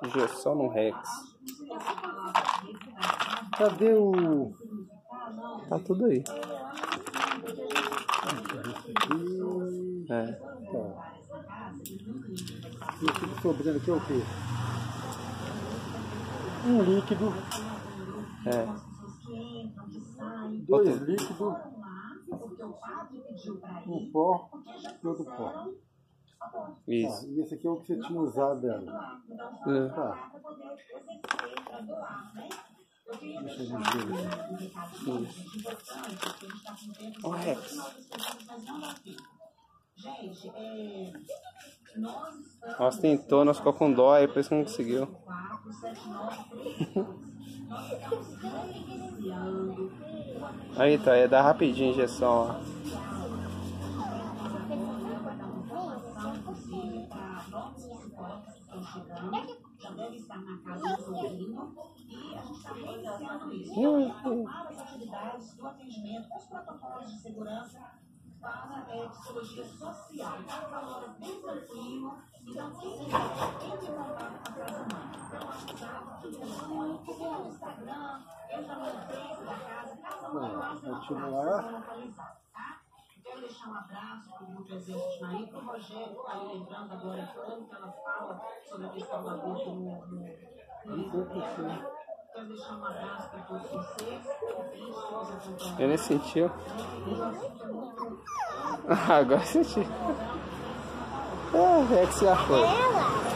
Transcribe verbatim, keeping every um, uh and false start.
injeção no Rex. Cadê o... Tá tudo aí. É. Tá. E o que tá sobrando aqui é o quê? Um líquido. É. Dois Outro. líquidos. Um pó e outro pó. Isso. Tá, e esse aqui é o que você tinha usado dela. É. Tá. Deixa eu ver. O Rex. Nós tentou, nós ficou com dó, aí por isso que não conseguiu. Aí tá, ia dar rapidinho a injeção, ó. Hum, hum. Para é, psicologia social, então é uma hora bem tranquilo, então quem quiser entre em contato com a Casa Mãe, pelo WhatsApp, pelo telefone, pelo Instagram, entra no Face da casa, Casa Mãe lá, você vai localizar, tá? Quero deixar um abraço para o grupo Exemplo de Naí, para o Rogério, que está aí lembrando agora falando que ela fala sobre a questão do aborto no, no, no Quero deixar um abraço para todos vocês. Eu nem senti. Agora senti. É, Rex já foi.